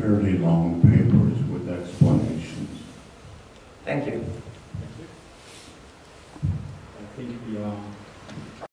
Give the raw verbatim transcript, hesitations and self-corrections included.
fairly long papers with explanations. Thank you. I think we are